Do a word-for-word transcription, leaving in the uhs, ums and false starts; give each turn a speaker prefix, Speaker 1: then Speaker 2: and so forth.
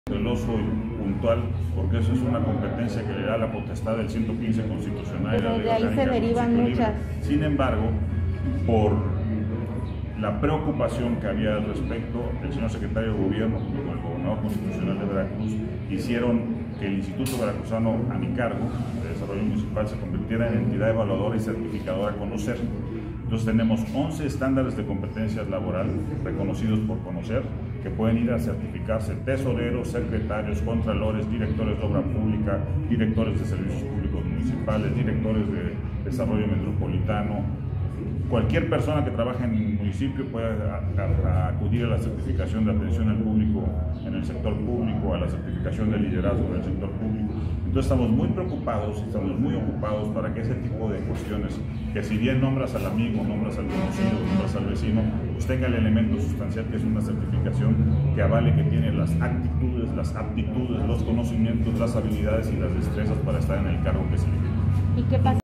Speaker 1: Celoso y puntual, porque eso es una competencia que le da la potestad del ciento quince constitucional.
Speaker 2: Pero de ahí se derivan muchas.
Speaker 1: Sin embargo, por la preocupación que había al respecto, el señor secretario de Gobierno junto con el gobernador constitucional de Veracruz hicieron que el Instituto Veracruzano a mi cargo de Desarrollo Municipal se convirtiera en entidad evaluadora y certificadora a conocer. Entonces tenemos once estándares de competencias laboral reconocidos por conocer, que pueden ir a certificarse tesoreros, secretarios, contralores, directores de obra pública, directores de servicios públicos municipales, directores de desarrollo metropolitano. Cualquier persona que trabaje en el municipio puede a, a, a acudir a la certificación de atención al público en el sector público, a la certificación de liderazgo en el sector público. Entonces estamos muy preocupados, estamos muy ocupados para que ese tipo de cuestiones, que si bien nombras al amigo, nombras al conocido, nombras al vecino, pues tenga el elemento sustancial que es una certificación que avale que tiene las actitudes, las aptitudes, los conocimientos, las habilidades y las destrezas para estar en el cargo que se le pide.
Speaker 2: ¿Y qué pasa?